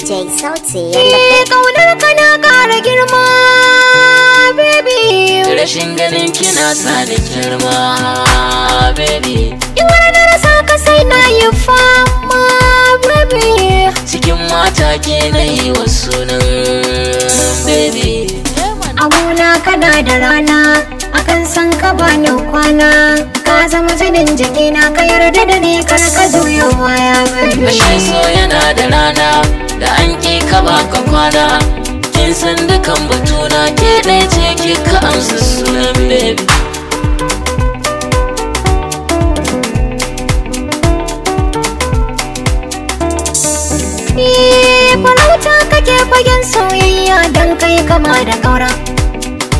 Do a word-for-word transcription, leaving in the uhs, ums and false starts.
J Sauti yanda kaunar ka na ƙara girma baby. Rashin ganin kina sa da girma baby. In har na rasa ka sai na yi fama baby. Cikin mata ke na yi wa sunan baby. Abuna kana da rana akan san ka bani kwana. Ka zama jinin jikina ka yarda da ni kar ka juya waya baby. Ashe so yana da rana da an ƙi ka baka kwana. Kin san dukan batuna ke ɗaya ce ke ka amsa sunan baby. Farauta kake fagen soyayya don kai kama da ƙaura.